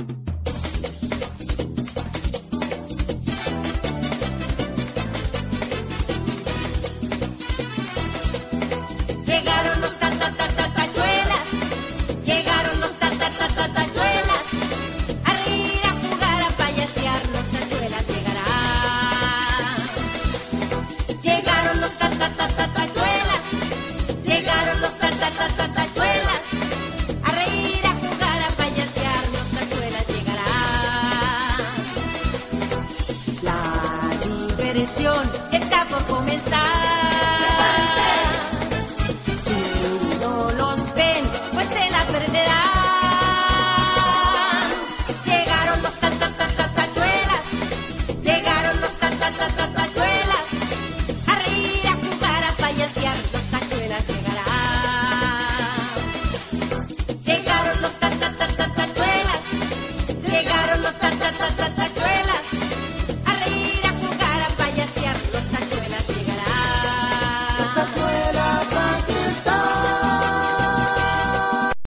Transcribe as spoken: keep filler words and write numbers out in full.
Llegaron los ta ta ta ta tachuelas, llegaron los ta ta ta ta tachuelas, a reír, a jugar, a payasear, los tachuelas llegarán. Llegaron los ta ta ta ta tachuelas, llegaron los ta ta ta ta tachuelas, a reír, a jugar, a payasear, los tachuelas llegarán. La diversión está por comenzar.